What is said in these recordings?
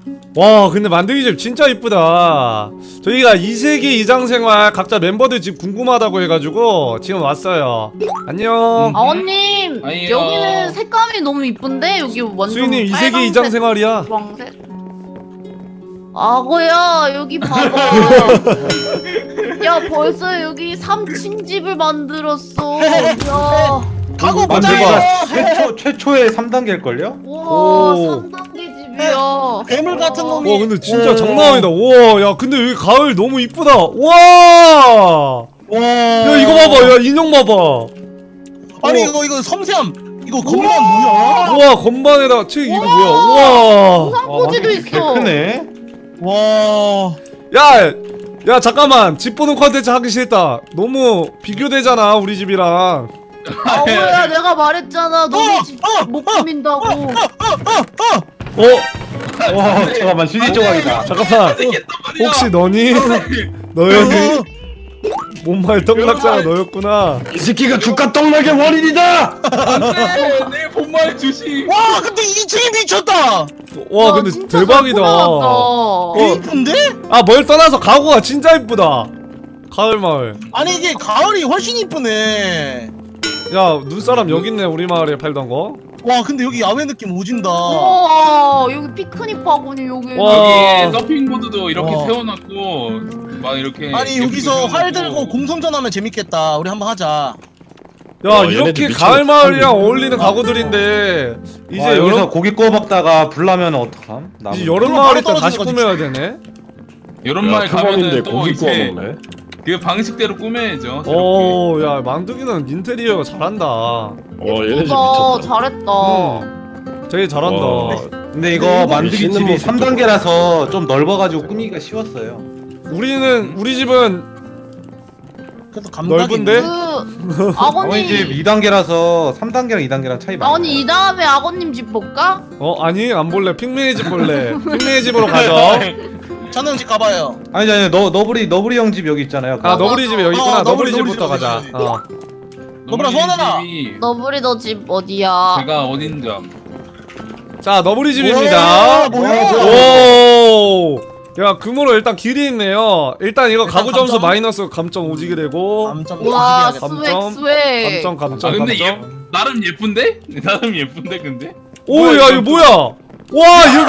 와 근데 만들기 집 진짜 이쁘다. 저희가 2세기 이장생활 각자 멤버들 집 궁금하다고 해가지고 지금 왔어요. 안녕. 아버님 아니요. 여기는 색감이 너무 이쁜데 여기 완전 수인님 2세기 빨간색, 이장생활이야. 주황색. 악어야 여기 봐봐. 야 벌써 여기 3층 집을 만들었어. 야. 가고 만들기가 보자. 최초의 3단계일걸요? 와 오. 3단계 집이야. 괴물 같은 놈이. 와 근데 진짜 장난 아니다. 우와 야 근데 여기 가을 너무 이쁘다. 와. 와. 야 이거 봐봐. 야 인형 봐봐. 아니 이거 섬세함. 이거 건반 뭐야? 우와 건반에다 책 이거 뭐야. 우와. 우산꽂이도 있어. 크네. 와. 야 잠깐만 집 보는 컨텐츠 하기 싫다. 너무 비교되잖아 우리 집이랑. 악어야 내가 말했잖아. 너네 집 못 꾸민다고. 와 잠깐만 CD 조각이다. 잠깐만 혹시 너니? 너였니? 몸말 떡락자가 너였구나. 이 새끼가 주가 떡락의 원인이다. 안돼 내 본말 주시. 와 근데 2층이 미쳤다. 와 근데 진짜 대박이다. 잘 이쁜데? 아 뭘 떠나서 가구가 진짜 이쁘다. 가을 마을. 아니 이게 가을이 훨씬 이쁘네. 야 눈사람 여기 있네 우리 마을에 팔던 거. 와 근데 여기 야외 느낌 오진다. 와 여기 피크닉 바구니 여기. 와. 여기 서핑보드도 이렇게 와. 세워놨고 막 이렇게. 아니 여기서 활 들고 공성전하면 재밌겠다. 우리 한번 하자. 야 얘네들 이렇게 미친 가을 마을이랑 놈이네. 어울리는 가구들인데 이제 와, 여기서 여름 고기 구워 먹다가 불 나면 어떡함? 이제 여름 그럼 마을일 때 바로 다시 떨어지는 꾸며야 되네. 이런 말 가면은 또 고기 구워 이제 먹네. 그 방식대로 꾸며야죠. 오, 야 만두기는 인테리어 잘한다. 얘네 집 와 미쳤다. 잘했다. 되게 잘한다. 와. 근데 이거 만들기 맛있는 집이 모습도 3단계라서 좀 넓어가지고 꾸미기가 쉬웠어요. 우리 집은 그래도 감각이 넓은데? 그 어머니 집 아버님 2단계라서 3단계랑 2단계랑 차이 많이 아버님 이 다음에 아버님 집 볼까? 아니 안 볼래. 핑맨이 집 볼래. 핑맨이 집으로 가자. 찬우 집 가봐요. 아니 너브리 형 집 여기 있잖아요. 아 너브리 집이 여기 있구나. 너브리 너브리 집부터 너브리 가자. 집이. 너브리 소원해라. 집이 너브리 너 집 어디야? 제가 어딘지 자 너브리 집입니다. 뭐야? 오. 야 금으로 일단 길이 있네요. 일단 이거 일단 가구 점수 감점? 마이너스 감점 오지게 되고. 감점 와 오지게 스웩 감점, 스웩. 감점 감점 아 근데 감점. 나름 예쁜데? 나름 예쁜데 근데? 오 야 이거 뭐야? 와 이거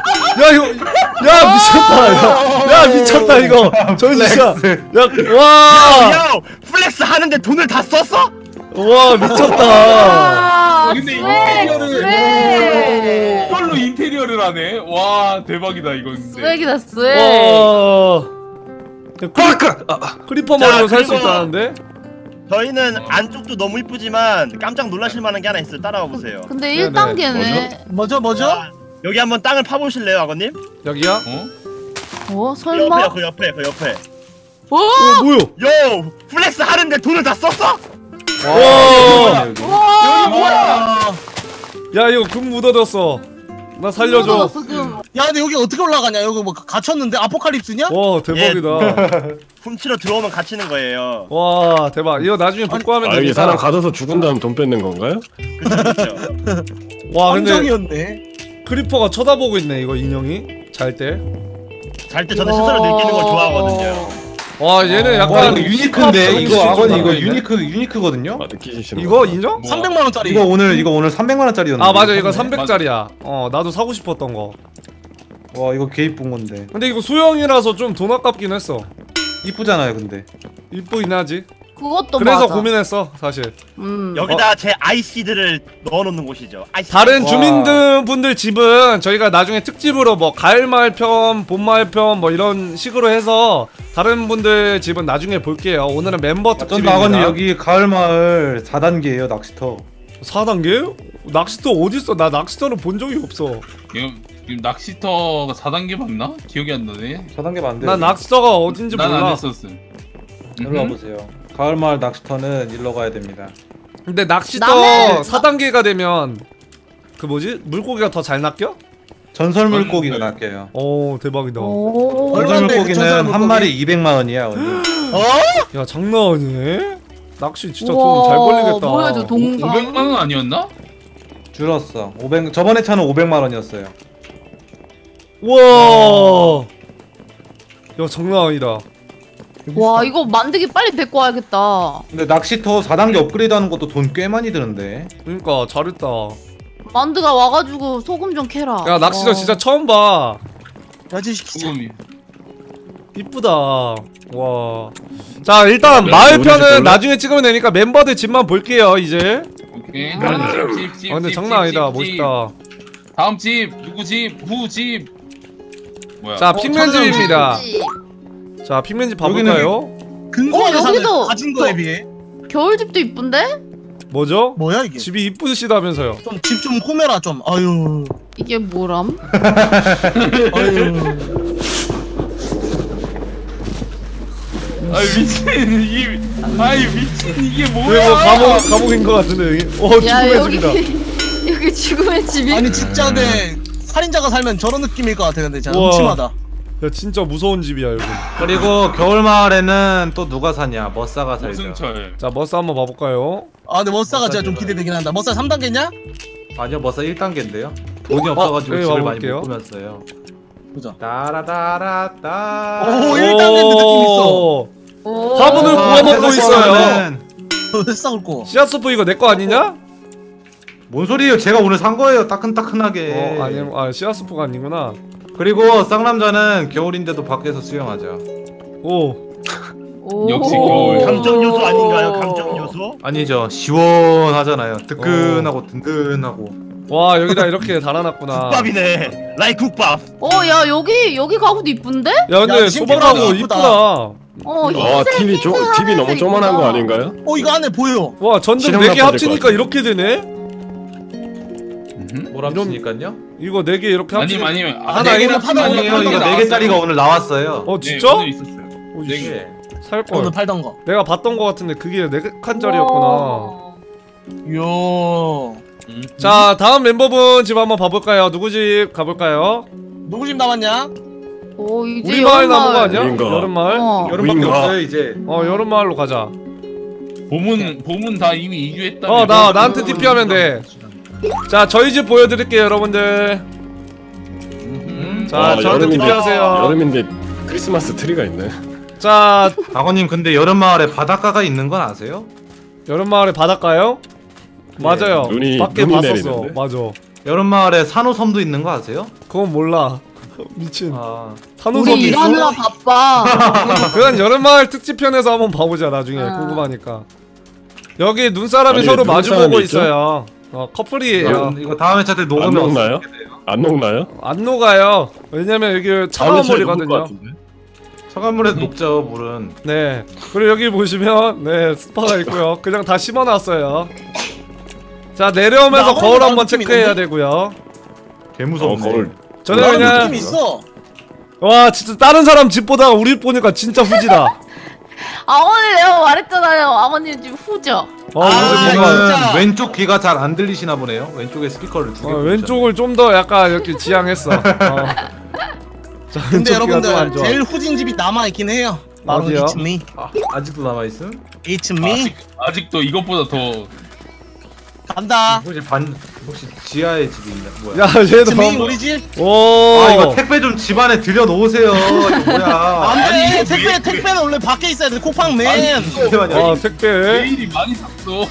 야 미쳤다. 야 미쳤다 이거. 저 진짜 야와 야, 플렉스 하는데 돈을 다 썼어? 와 미쳤다. 아, 근데 스웩. 이걸로 인테리어를 하네? 와 대박이다 이거 근데. 스웩이다 스웩. 와. 크리퍼 머리로 살 수 그리고- 있다는데? 저희는 안쪽도 너무 이쁘지만 깜짝 놀라실 만한 게 하나 있어요. 따라와 보세요. 근데 네네. 1단계네. 뭐죠? 자, 여기 한번 땅을 파보실래요, 아버님? 여기야? 어? 어 그 설마? 옆에, 그 옆에. 어? 뭐야? 요, 플렉스 하는데 돈을 다 썼어? 와. 와. 뭐야? 야 이거 금 묻어졌어. 나 살려줘. 야 근데 여기 어떻게 올라가냐? 여기 뭐 갇혔는데 아포칼립스냐? 와 대박이다. 훔치러 들어오면 갇히는 거예요. 와 대박. 이거 나중에 복구하면 아 여기 되겠다. 사람 가둬서 죽은 다음 돈 뺏는 건가요? 그렇죠. 와 근데 함정이었네. 크리퍼가 쳐다보고 있네 이거 인형이 잘 때. 잘 때 저는 스스로 느끼는 걸 좋아하거든요. 와 얘는 와 약간 이거 유니크인데 이거 아버님 이거 유니크. 유니크거든요. 아 느끼시는 이거 인형? 300만 원짜리. 이거 오늘 300만 원짜리였는데. 아 맞아 이거 300짜리야. 나도 사고 싶었던 거. 와 이거 개 이쁜 건데. 근데 이거 소형이라서 좀 돈 아깝긴 했어. 이쁘잖아요 근데. 이쁘긴 하지. 그것도 그래서 맞아. 고민했어 사실. 여기다 제 아이씨드를 넣어놓는 곳이죠. 아이씨드. 다른 와. 주민분들 집은 저희가 나중에 특집으로 뭐 가을 마을 편, 봄 마을 편 뭐 이런 식으로 해서 다른 분들 집은 나중에 볼게요. 오늘은 멤버 전 특집입니다. 나건님 여기 가을 마을 4단계예요 낚시터. 4단계? 낚시터 어딨어? 나 낚시터는 본 적이 없어. 지금 낚시터가 4단계 맞나? 기억이 안 나네. 4단계 맞는데. 난 낚시터가 어딘지 난 안 몰라. 했었음. 일로 와보세요. 가을 마을 낚시터는 일로 가야 됩니다. 근데 낚시터 나는- 4단계가 되면 그 뭐지? 물고기가 더 잘 낚여? 전설 물고기가 낚여요. 오 대박이다. 오. 전설 얼마인데, 그 물고기는 전설 한 물고기? 마리 200만 원이야. 오늘. 야 장난 아니네? 낚시 진짜 우와, 돈 잘 벌리겠다. 뭐야 저 동상. 500만 원 아니었나? 줄었어. 저번에 차는 500만 원이었어요. 우와. 야 장난 아니다. 와 이거 만들기 빨리 데리고 와야겠다. 근데 낚시터 4단계 업그레이드하는 것도 돈 꽤 많이 드는데. 그러니까 잘했다. 만드가 와가지고 소금 좀 캐라. 야 낚시터 와. 진짜 처음 봐. 야지 시키자. 소금이. 이쁘다. 와. 자 일단 그래, 마을 우리 집 편은 볼래? 나중에 찍으면 되니까 멤버들 집만 볼게요 이제. 오케이. 집. 아 근데 장난 아니다. 멋있다. 다음 집 누구 집? 후 집. 뭐야? 자 핑맨 집입니다. 그치? 자 핑맨 집 봐볼까요? 근소하게 사는 여기도 가진 거에 비해. 겨울집도 이쁜데? 뭐죠? 뭐야 이게? 집이 이쁘시다면서요. 좀 집 좀 꾸며라 좀. 아유. 이게 뭐람? 아유. 아이 미친 이게. 아이 미친 이게 이거 뭐야? 감옥인 것 같은데 여기. 야 죽음의 여기 집이다. 여기 죽음의 집이. 아니 진짜 근데 살인자가 살면 저런 느낌일 것 같아. 근데 진짜 우와. 음침하다. 야 진짜 무서운 집이야 여기. 그리고 겨울마을에는 또 누가 사냐? 머싸가 살죠. 무승철. 자 머스 한번 봐볼까요? 아 근데 머싸가 진짜 좀 기대되긴 한다. 머싸 3단계냐? 아니요, 머싸 1단계인데요. 돈이 없어가지고 여기 집을 와볼게요. 많이 못 꾸몄어요. 보자. 따라따라따. 오, 1단계 느낌 있어. 오. 화분을 구워 먹고 있어요. 왜 싸울 거? 씨앗 소프 이거 내 거 아니냐? 뭔 소리예요? 제가 오늘 산 거예요. 따끈따끈하게. 아니 아 씨앗 소프가 아니구나. 그리고 쌍남자는 겨울인데도 밖에서 수영하자. 오. 오. 역시 겨울. 감정 요소 아닌가요? 감정 요소? 아니죠. 시원하잖아요. 뜨끈하고 든든하고. 와 여기다 이렇게 달아놨구나. 국밥이네. 라이 국밥. 야 여기 가구도 이쁜데? 야 근데 야, 소박하고 심플하다. 이쁘다. 와 TV 너무 조만한 거 아닌가요? 이거 안에 보여. 와 전등 실험 4개 나빠질 합치니까 것 같아. 이렇게 되네? 뭘 합치니까요? 이거 4개 이렇게 합치니까 아니면 하나 네 개나 이거 하나 아니에요. 이거 4개짜리가 오늘 나왔어요. 어 네, 진짜? 오늘 있었어요. 어, 네 씨, 개. 살걸. 오늘 팔던 거. 내가 봤던 거 같은데 그게 4칸짜리였구나. 이야. 자 다음 멤버분 집 한번 봐볼까요? 누구 집 가볼까요? 누구 집 남았냐? 오 이제 우리 마을 남은 거 여름마을. 아니야? 우린가? 여름마을? 여름밖에 우인가? 없어요 이제. 여름마을로 가자. 봄은 다 이미 이주했다. 나한테 TP 하면 돼. 자 저희 집 보여드릴게요 여러분들. 자 저한테 TP 하세요. 여름인데 크리스마스 트리가 있네. 자 아버님 근데 여름마을에 바닷가가 있는 건 아세요? 여름마을에 바닷가요? 맞아요. 눈이 밖에 눈이 봤었어. 내리는데? 맞아. 여름마을에 산호섬도 있는 거 아세요? 그건 몰라. 미친. 아 우리 산호섬이 있어? 일하느라 바빠. 그건 여름마을 특집편에서 한번 봐보자 나중에. 아. 궁금하니까. 여기 눈사람이 아니, 서로 눈 마주보고 사람이 있죠? 있어요. 커플이에요. 이거 다음에 차때 안 녹으면 녹나요? 어떻게 돼요? 안 녹나요? 안 녹아요. 왜냐면 여기 차가운 물이거든요. 차가운 물에 녹죠 물은. 네. 그리고 여기 보시면 네 스파가 있고요. 그냥 다 심어놨어요. 자 내려오면서 나 거울 한번 느낌 체크해야 있는데? 되고요. 개 무섭네. 거울. 저는 나는 그냥 느낌 있어. 와 진짜 다른 사람 집 보다가 우리 집 보니까 진짜 후지다. 아버님 내가 말했잖아요. 아버님 집 후져. 우리 집 뭔가 진짜. 왼쪽 귀가 잘 안 들리시나 보네요. 왼쪽에 스피커를 두 개. 왼쪽을 좀 더 약간 이렇게 지향했어. 자, 근데 왼쪽 귀가 좀안 여러분들 좋아. 제일 후진 집이 남아 있긴 해요. 바로 어디요? It's me. 아직도 남아 있음? It's me. 아직도 이것보다 더. 간다. 혹시 지하에 집이 있나? 뭐야? 야 얘도 It's me 봐. 우리 집. 오. 아 이거 택배 좀 집안에 들여 놓으세요. 이거 뭐야? 안돼. 택배는 원래 밖에 있어야 돼. 쿠팡맨. 잠시만요. 택배. 메일이 많이 샀어.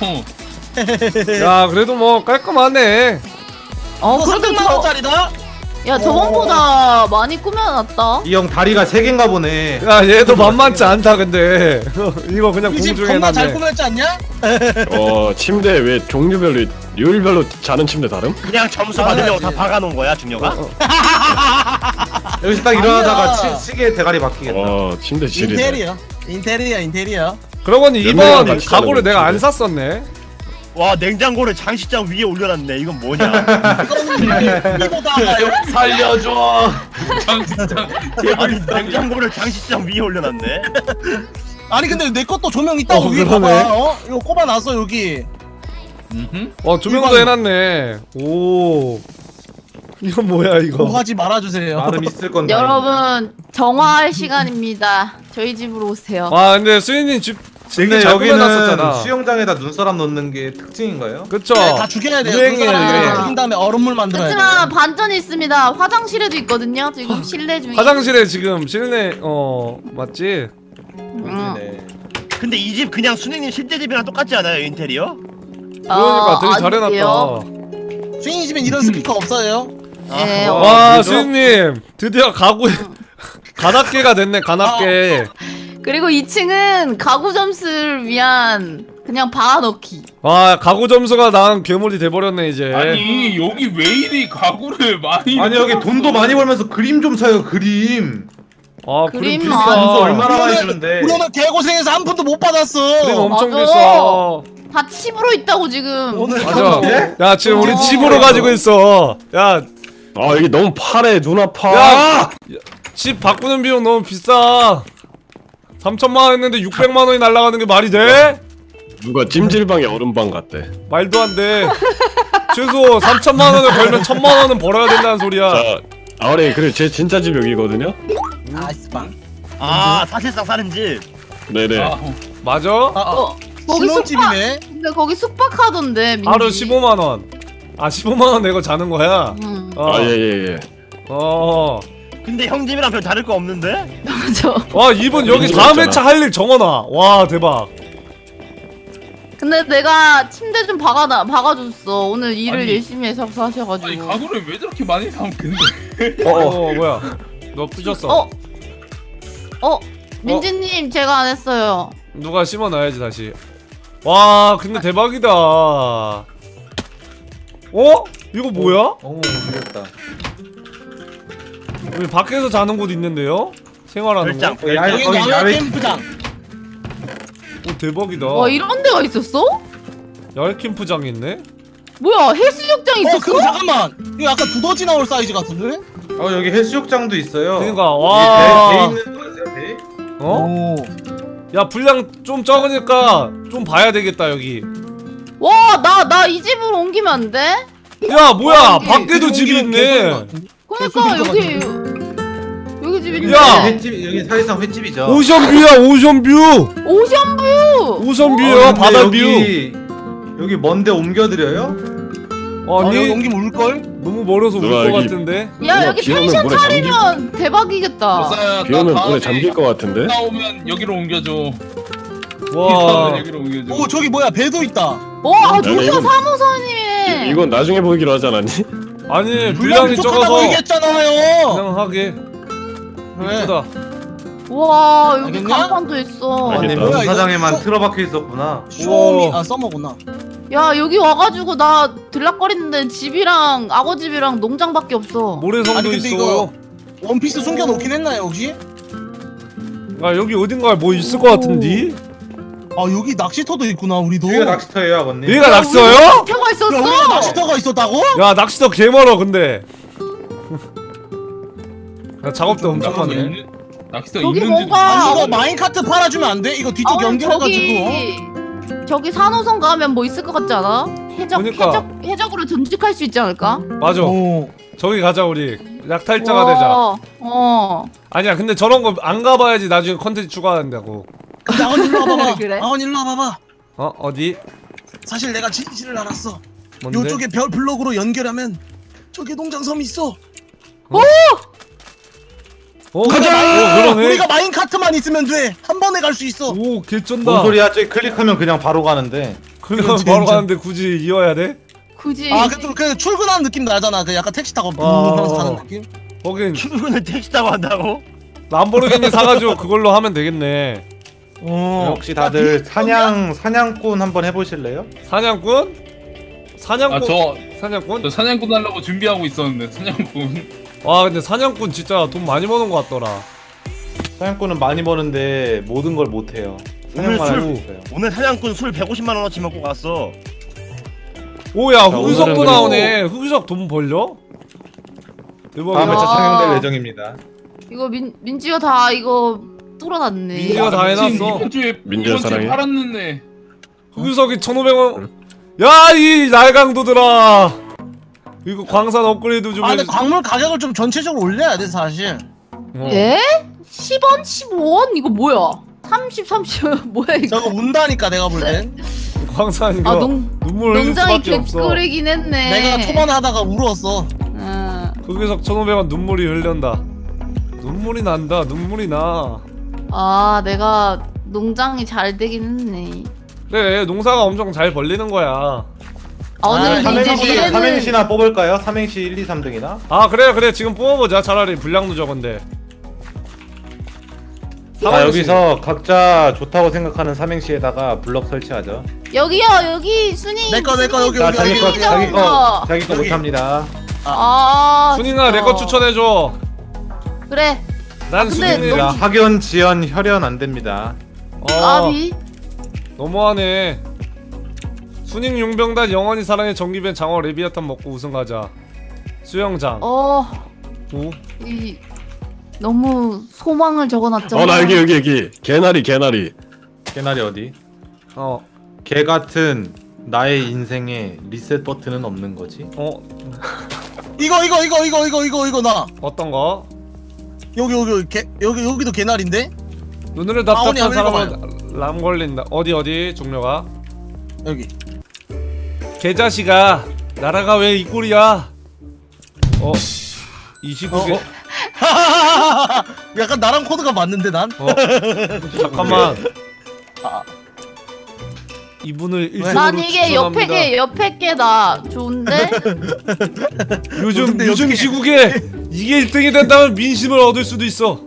야 그래도 뭐 깔끔하네. 이거 그래도 300만 원짜리다. 야 저번보다 많이 꾸며놨다. 이 형 다리가 3개인가 보네. 야 얘도 만만치 않다 근데. 이거 그냥 우리 집 공중에 겁나 잘 놨네. 꾸몄지 않냐? 침대 왜 종류별로 요일별로 자는 침대 다름? 그냥 점수 받으려고 다 박아놓은 거야 중녀가? 여기서 딱 일어나다가 아니야. 시계 대가리 바뀌겠다. 침대 질이네. 인테리어. 그러고 보니 몇 명이랑 이번 같이 가구를 자는 내가 안 거지? 샀었네. 와 냉장고를 장식장 위에 올려놨네. 이건 뭐냐? 이거는 이보다가요. 살려줘. 장식장. 아니 냉장고를 장식장 위에 올려놨네. 아니 근데 내 것도 조명 있다고 위에 그러네. 봐봐. 이거 꼽아놨어 여기. 조명도 이건- 해놨네. 오. 이건 뭐야 이거? 그거 하지 말아주세요. 나름 있을 건데. 여러분 정화할 시간입니다. 저희 집으로 오세요. 아 근데 수인님 집 되게 근데 잘 여기는 꾸며놨었잖아. 수영장에다 눈사람 넣는 게 특징인가요? 그쵸? 네, 다 죽여야 돼요. 유행이에요, 유행. 죽인 다음에 얼음물 만들어야 돼. 하지만 반전이 있습니다. 화장실에도 있거든요. 지금 실내 중에. 화장실에 지금 실내 맞지? 네. 근데 이 집 그냥 순이님 실제 집이랑 똑같지 않아요 인테리어? 그러니까 되게 잘 아니에요. 해놨다. 수인이 집엔 이런 스피커 없어요. 네, 와 그래도? 수인님 드디어 가구에 가납게가 됐네 가납게. 그리고 2층은 가구 점수를 위한 그냥 박아넣기. 와 가구 점수가 난 괴물이 돼버렸네 이제. 아니 여기 왜 이리 가구를 많이 아니 여기 돈도 많이 벌면서 그림 좀 사요 그림. 아 그림 그림 비싸. 점수 얼마나 많이 그러면- 주는데. 그러면 개고생해서 한 푼도 못 받았어. 그림 엄청 맞아. 비싸. 다 칩으로 있다고 지금. 오늘 맞아. 예? 야 지금 우리 어. 집으로 가지고 있어. 야 아 여기 너무 파래 눈 아파. 야! 집 바꾸는 비용 너무 비싸. 3천만 원 했는데 600만 원이 날아가는 게 말이 돼? 누가 찜질방에 얼음방 갔대. 말도 안 돼. 최소 3천만 원을 벌면 1,000만 원은 벌어야 된다는 소리야. 자 아우리 그리고 제 진짜 집 여기거든요. 아이스방. 아 사실상 사는 집. 네네. 아, 맞아? 거기 신혼집이네. 근데 거기 숙박하던데. 민지. 하루 15만 원. 아 15만 원 내고 자는 거야? 아 예예예. 근데 형 집이랑 별 다를 거 없는데? 맞아. 와 이분 여기 민지가 다음 있잖아. 회차 할 일 정하나. 와 대박. 근데 내가 침대 좀 박아줬어. 오늘 일을 아니. 열심히 해서 아니 하셔가지고. 가구를 왜 저렇게 많이 사면 근데 뭐야? 너 부셨어. 민지님 제가 안 했어요. 누가 심어놔야지 다시. 와 근데 대박이다. 이거 뭐야? 모르겠다. 여기 밖에서 자는 곳 있는데요? 생활하는 별장. 곳? 여기 거기 야외 야외 캠프장. 오 대박이다. 와 이런 데가 있었어? 야외 캠프장이 있네? 뭐야 헬스장장 있었어? 그럼 잠깐만. 이거 약간 두더지 나올 사이즈 같은데? 여기 해수욕장도 있어요. 그러니까 배 와. 있는 거 아세요 배? 어? 오. 야 분량 좀 적으니까 좀 봐야 되겠다 여기. 와 나 이 집으로 옮기면 안 돼? 야 뭐야 여기 밖에도 집이 있네. 그러니까 여기 집 있네. 야! 횟집 여기 사실상 횟집이죠. 오션뷰야 오션뷰. 오션뷰. 오션뷰야 근데 바다뷰. 여기 먼데 옮겨드려요? 여기 아니 옮기면 울걸? 너무 멀어서 울 누나, 것 여기- 같은데. 야 누나, 여기 비 오면 펜션 물에 잠길- 차리면 대박이겠다. 여사야 비 오면 나 물에 잠길 것 같은데. 나오면 여기로 옮겨줘. 와. 여기로 옮겨줘. 오 저기 뭐야 배도 있다. 와 저기가 이건- 사무선이네. 이건 나중에 보기로 하지 않았니? 아니 분량이 분량이 부족하다고 적어서 얘기했잖아요. 그냥 하게. 그래. 이쁘다. 와 여기 알겠냐? 간판도 있어. 알겠다. 아니 뭐야, 이거? 농사장에만 틀어박혀 있었구나. 쇼미 우와. 서머구나. 야 여기 와가지고 나 들락거리는데 집이랑 악어집이랑 농장밖에 없어. 모래성도 아니, 근데 있어요. 원피스 숨겨놓긴 했나요 혹시? 야 여기 어딘가에 뭐 있을 것 같은데? 아 여기 낚시터도 있구나 우리도. 여기가 낚시터예요 아버님. 얘가 낙서요? 낚시터가 있었어. 야, 우리가 낚시터가 있었다고? 야 낚시터 개 멀어 근데. 야 작업도 엄청 낚시터 많네. 있는- 낚시터 저기 있는지도 뭔가- 아니 이거 마인카트 팔아주면 안 돼? 이거 뒤쪽 연결해가지고. 저기 산호선 가면 뭐 있을 것 같지 않아? 그러니까. 해적으로 전직할 수 있지 않을까? 맞아. 오. 저기 가자 우리. 약탈자가 되자. 아니야 근데 저런 거 안 가봐야지 나중에 컨텐츠 추가한다고. 근데 아건 일로 와봐봐. 그래? 아건 일로 와봐봐. 어디? 사실 내가 진실을 알았어. 뭔데? 요쪽에 별 블록으로 연결하면 저기 농장섬이 있어. 가자. 그러네. 우리가 마인카트만 있으면 돼. 한 번에 갈 수 있어. 오 개쩐다. 뭔 소리야? 저기 클릭하면 그냥 바로 가는데. 그냥 이건 바로 진짜. 가는데 굳이 이어야 돼? 굳이. 아, 그 출근하는 느낌 나잖아. 그 약간 택시 타고 아. 하면서 가는 느낌. 거긴 출근을 택시 타고 한다고? 람보르기니 사가지고 그걸로 하면 되겠네. 혹시 다들 사냥꾼 한번 해보실래요? 사냥꾼? 사냥꾼? 아저 사냥꾼? 저 사냥꾼 하려고 준비하고 있었는데 사냥꾼. 와 근데 사냥꾼 진짜 돈 많이 버는 것 같더라. 사냥꾼은 많이 버는데 모든 걸 못해요. 오늘 사냥만 할 수 술 있어요. 오늘 사냥꾼 술 150만 원어치 먹고 갔어. 오야 흑유석도 오늘은 나오네. 흑유석 돈 벌려? 다음 대박이다. 회차 아. 상영될 예정입니다. 이거 민지가 다 이거 뚫어놨네. 민지가 다 해놨어. 이번 주에 민지야, 사랑해. 팔았는데. 흑유석이 1,500원. 야 이 날강도들아. 이거 광산 업그레이드 좀 아, 근데 해주지. 광물 가격을 좀 전체적으로 올려야 돼 사실. 어. 예? 10원? 15원? 이거 뭐야? 30 뭐야 이거? 저거 운다니까 내가 볼 땐. 광산 이거 아 눈물 흘릴 농장이 수밖에 없어. 개꿀이긴 했네. 내가 초반 하다가 울었어. 거기서 1,500원 눈물이 흘른다. 눈물이 난다. 눈물이 나. 아 내가 농장이 잘 되긴 했네. 그래 농사가 엄청 잘 벌리는 거야. 아 오늘 이제 미래는 삼행시나 뽑을까요? 삼행시 1, 2, 3등이나? 아 그래 지금 뽑아보자. 차라리 분량도 적은데. 자 여기서 각자 좋다고 생각하는 삼행시에다가 블럭 설치하죠. 여기요 여기 순이. 내 거, 여기, 자 여기, 자기 거 여기. 자기 거 자기 거 여기. 못합니다. 아 순이나 내 거 추천해줘. 그래. 난 근데 순이라. 자 학연, 지연, 혈연 안 됩니다. 아비. 너무하네. 순익 용병단 영원히 사랑해 정기변 장어 레비아탄 먹고 우승 가자. 수영장. 오. 이 너무 소망을 적어놨잖아. 나 여기 개나리 개나리 어디? 개 같은 나의 인생에 리셋 버튼은 없는 거지. 이거 나. 어떤 거? 여기도 개나리인데? 눈으로 아오니 답답한 한번 사람은 람 걸린다. 어디 종료가? 여기. 개자식아 나라가 왜 이 꼴이야? 이 시국에 약간 나랑 코드가 맞는데 난? 잠깐만. 이분을 일종으로 난 이게 추천합니다. 옆에 게 나 좋은데? 요즘 시국에 이게 1등이 된다면 민심을 얻을 수도 있어.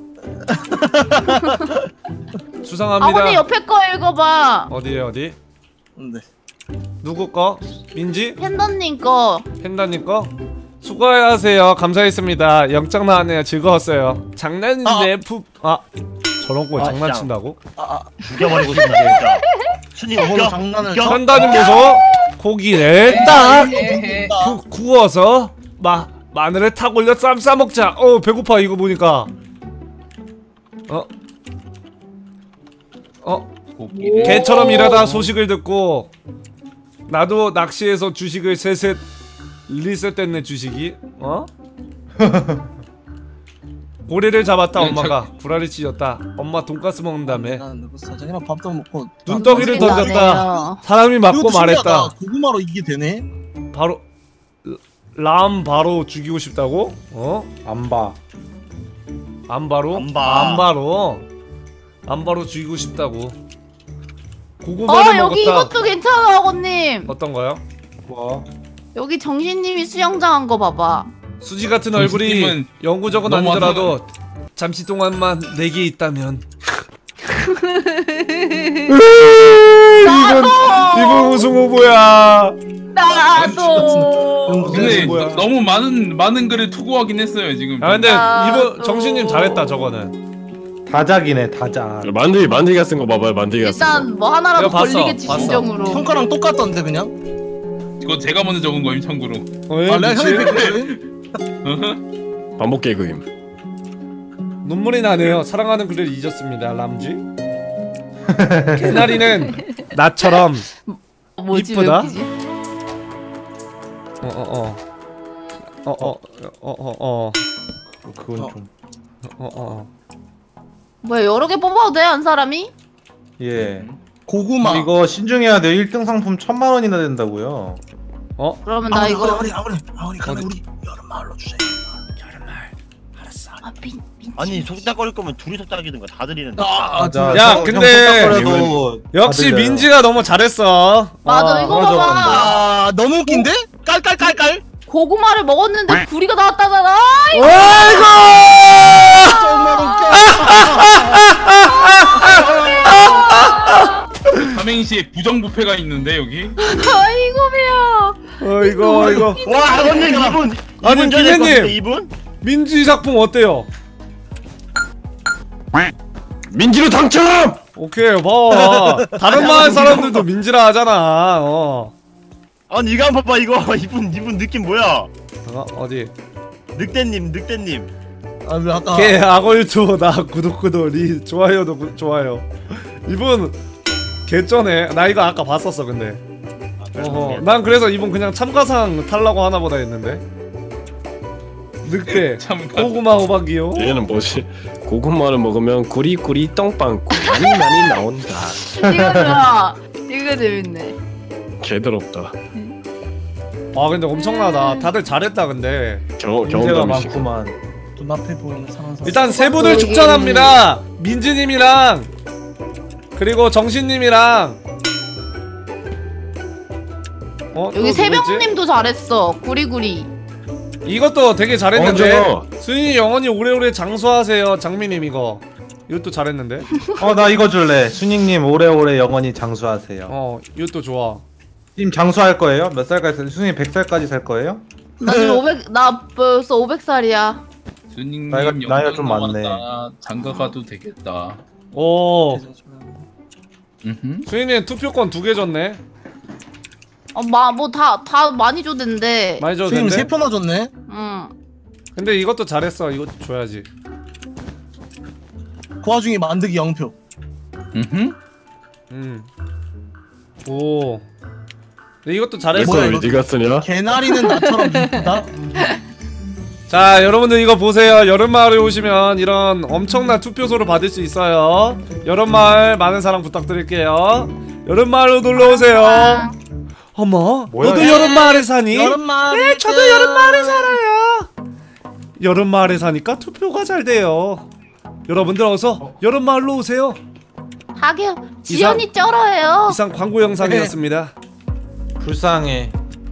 수상합니다. 아버님 옆에 거 읽어봐. 어디? 네. 누구 거? 민지? 팬더님 거. 팬다님 거? 수고하세요. 감사했습니다. 영장 나왔네요. 즐거웠어요. 장난인데 저런 거 장난친다고? 죽여버리고 싶네 진짜. 순이 저걸로 웃겨? 장난을 웃겨? 팬다님 보소. 고기를 딱 구워서 마늘에 탁 올려 쌈 싸먹자. 배고파 이거 보니까. 개처럼 일하다 소식을 듣고 나도 낚시해서 주식을 셋 리셋됐네 주식이. 고래를 잡았다 엄마가. 구라를 찢었다 엄마 돈가스 먹는다며. 사장이랑 밥도 먹고 눈덩이를 던졌다 사람이 맞고 이것도 말했다. 신기하다. 고구마로 이게 되네? 바로 람 바로 죽이고 싶다고? 안봐. 안바로? 안바. 안바로 죽이고 싶다고. 고구마를 여기 먹었다. 이것도 괜찮아 아버님. 어떤 거요? 뭐? 여기 정신님이 수영장 한 거 봐봐. 수지 같은 얼굴이 정신님은 영구적은 너무 아니더라도 잠시 동안만 내게 있다면. 이분 우승 후보야. 나도. 근데 뭐야? 너무 많은 글을 투고하긴 했어요 지금. 근데 나도. 이분 정신님 잘했다 저거는. 다작이네 다작. 만들기가 쓴 거 봐봐요. 만들기가 쓴 거. 일단 뭐 하나라도 내가 봤어, 걸리겠지 봤어. 진정으로. 형과랑 똑같던데 그냥? 이거 제가 먼저 적은 거임 참고로. 왜? 내가 형이 미치? 삐끗해. 반복 개그임. 눈물이 나네요. 사랑하는 그를 잊었습니다. 람쥐. 개나리는 나처럼 뭐지 이쁘다? 왜 웃기지? 그건 좀. 뭐야 여러 개 뽑아도 돼 한 사람이? 예. 고구마. 이거 신중해야 돼. 1등 상품 1,000만 원이나 된다고요. 그러면 나 이거 아버님 가면 우리 여름마을로 주세요. 아니 속닥거릴 거면 둘이 속닥이든가 다 들리는데. 맞아. 야, 형 근데 속닥거려도 역시 다 들려요. 민지가 너무 잘했어. 맞아 이거 맞아, 봐봐. 아 너무 웃긴데? 깔깔깔깔. 고구마를 먹었는데 구리가 나왔다잖아. 아이고! 정말 웃겨. 삼행시에 부정부패가 있는데 여기. 아이고 배야. 이거. 와 아버님 이분. 아니, 기자님. 이분? 민지 작품 어때요? 민지로 당첨! 오케이 봐. 다른 마을 사람들도 민지라 하잖아. 아니 이거 한번 봐봐 이거 이분 느낌 뭐야? 어디? 늑대님. 아왜 아까 걔 악어 유튜버 나 구독 리 좋아요도 좋아요. 이분 개쩌네. 나 이거 아까 봤었어 근데. 난 그래서 이분 그냥 참가상 탈라고 하나보다 했는데. 늑대 잠깐. 고구마 호박이요. 얘는 뭐지? 고구마를 먹으면 구리구리 똥빵꾸 많이 나온다. 이거 좋아. 이거 재밌네. 개더럽다. 아 근데 엄청나다. 다들 잘했다 근데. 문제가 경험담이시. 많구만. 눈앞에 보이는 사람. 일단 세 분을 추천합니다. 민지님이랑 그리고 정신님이랑 또 여기 누구지? 새벽님도 잘했어. 구리구리. 이것도 되게 잘했는데. 어, 수인이 영원히 오래오래 장수하세요. 장미님 이것도 잘했는데. 나 이거 줄래. 순익님 오래오래 영원히 장수하세요. 이것도 좋아. 님 장수할 거예요? 몇 살까지? 순익 100살까지 살 거예요? 나 지금 500. 나 벌써 500살이야. 주님님 나이가 좀 많네. 장가 가도 되겠다. 오. 음흠. 수인이 투표권 2개 줬네. 다 많이 줘댄데. 많이 줘도 선생님 된대. 3표나 줬네. 응. 근데 이것도 잘했어. 이것도 줘야지. 그 와중에 만드기 0표. 음흠. 오. 근데 이것도 잘했어. 뭐야, 왜 이거? 네가 쓰냐? 개나리는 나처럼 이쁘다. 자, 여러분들 이거 보세요. 여름마을에 오시면 이런 엄청난 투표소를 받을 수 있어요. 여름마을 많은 사랑 부탁드릴게요. 여름마을로 놀러오세요. 어머, 뭐야, 너도 이거? 여름마을에 사니? 여름마을. 네, 저도 여름마을에 살아요. 여름마을에 사니까 투표가 잘 돼요. 여러분들 어서 여름마을로 오세요. 하게요. 지연이 쩔어요. 이상 광고 영상이었습니다. 불쌍해.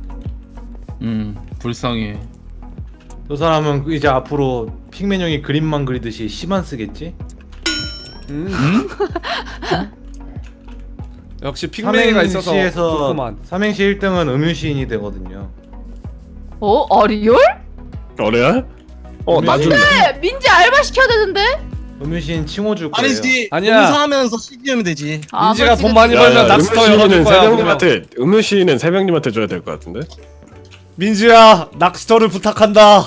불쌍해. 저 사람은 이제 앞으로 핑맨 형이 그림만 그리듯이 시만 쓰겠지? 역시 핑맨이가 있어서 삼행시에서 좋구만. 삼행시 1등은 음유시인이 되거든요. 리얼? 그래? 나 줄래. 네, 민지 알바 시켜야 되는데? 음유시인 칭호 줄 거예요. 아니지. 아니야. 봉사하면서 CG하면 되지. 민지가 그렇지, 돈 그렇지. 많이 벌면 낚시터 열어줄 거야. 그러면. 음유시는 새벽님한테 줘야 될 것 같은데? 민지야, 낚시터를 부탁한다.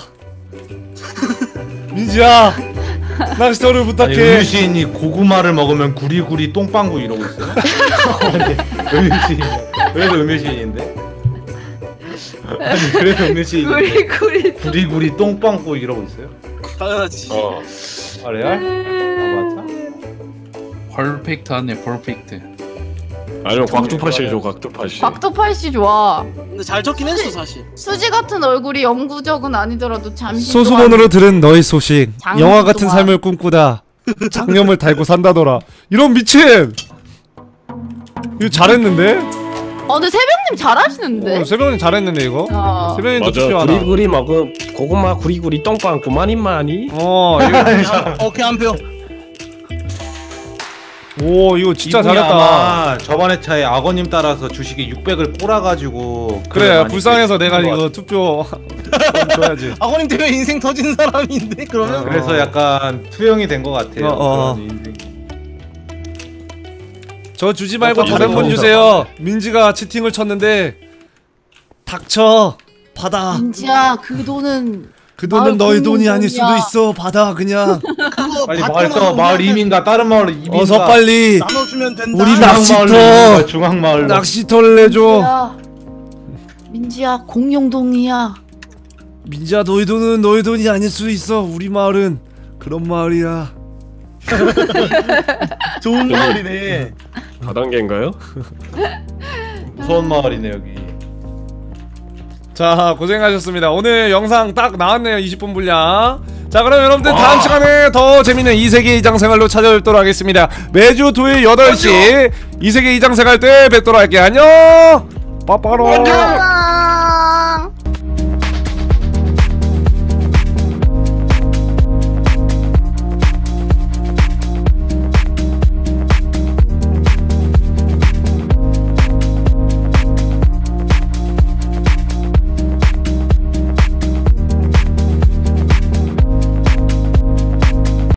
민지야, 낚시터를 아니, 부탁해. 음유시인이 고구마를 먹으면 구리구리 똥빵구 이러고 있어요. 아니, 음유시인. 그래도 음유시인인데? 아니 그래도 음유시인인데 구리구리 똥빵구 이러고 있어요? 당연하지. 아 레알? 아 맞아? 퍼펙트하네 퍼펙트. 아니면 곽두파시 줘 곽두파시. 박도팔씨 좋아. 근데 잘 적긴 했어 사실. 수지 같은 얼굴이 영구적은 아니더라도 잠시 소수본으로 들은 너의 소식. 장수 영화 같은 동안. 삶을 꿈꾸다 장염을 달고 산다더라. 이런 미친. 이거 잘했는데? 근데 새벽님 잘하시는데? 세병님 잘했는데 이거? 야. 세병님도 맞아. 투표 하나. 구리구리 먹음 고구마 구리구리 똥빵꾸 많이. 이거 오케이 한 표. 오 이거 진짜 이분이 잘했다. 아마 저번에 차에 악어님 따라서 주식에 600을 꼬라가지고 그래 불쌍해서 내가 이거 투표 줘야지. 아버님 때문에 인생 터진 사람인데 그러면. 그래서 약간 투영이 된 것 같아요. 그런 인생이. 저 주지 말고 어떤 다른 분 분이요? 주세요. 민지가 치팅을 쳤는데 닥쳐 받아. 민지야 그 돈은 그 돈은 마을 너의 돈이 아닐 수도 돈이야. 있어. 받아 그냥. 그거 빨리 받고 마을 나서 떠 마을 우리한테 이민가 다른 마을 이민가 어서 빨리 나눠주면 된다. 우리 낚시터 중앙마을로 낚시터를 내줘. 민지야 공룡동이야. 민지야 너의 돈은 너의 돈이 아닐 수 있어. 우리 마을은 그런 마을이야. 좋은 마을이네. 다단계인가요? 무서운 마을이네 여기. 자 고생하셨습니다. 오늘 영상 딱 나왔네요. 20분 분량. 자 그럼 여러분들 다음 시간에 더 재밌는 이세계 이장생활로 찾아뵙도록 하겠습니다. 매주 토요일 8시 이세계 이장생활 때 뵙도록 할게요. 안녕. 빠빠로.